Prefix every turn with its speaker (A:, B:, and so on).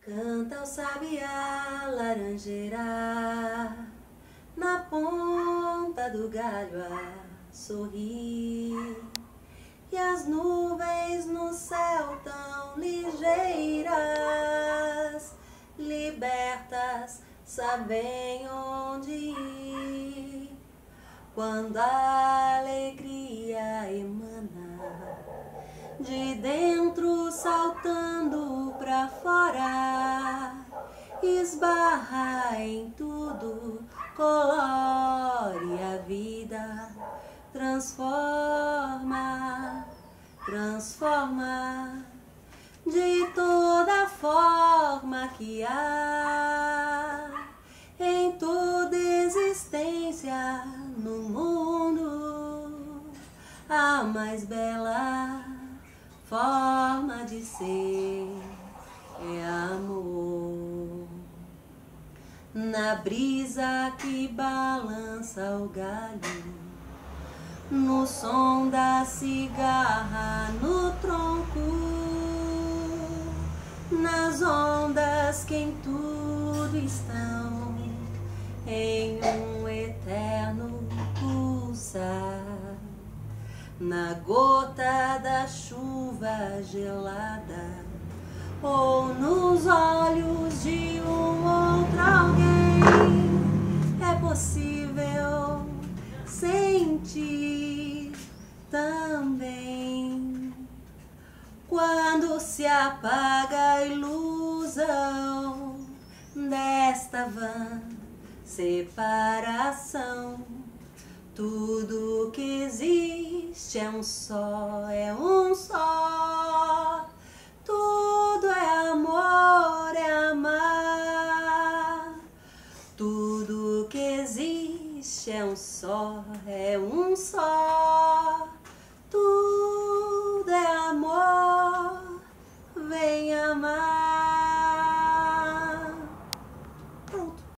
A: Canta o sabiá, laranjeira, na ponta do galho a sorrir. E as nuvens no céu tão ligeiras, libertas, sabem onde ir. Quando a alegria emana de dentro, saltando pra fora, esbarra em tudo, colore a vida, transforma, transforma de toda forma que há em toda existência no mundo. A mais bela forma de ser é amor. Na brisa que balança o galho, no som da cigarra no tronco, nas ondas que em tudo estão, em um eterno pulsar, na gota da chuva gelada, ou nos olhos de um outro alguém. É possível sentir também quando se apaga a ilusão desta vã separação. Tudo que existe é um só, é um só. Tudo é amor, é amar. Tudo que existe é um só, é um só. Tudo é amor, vem amar.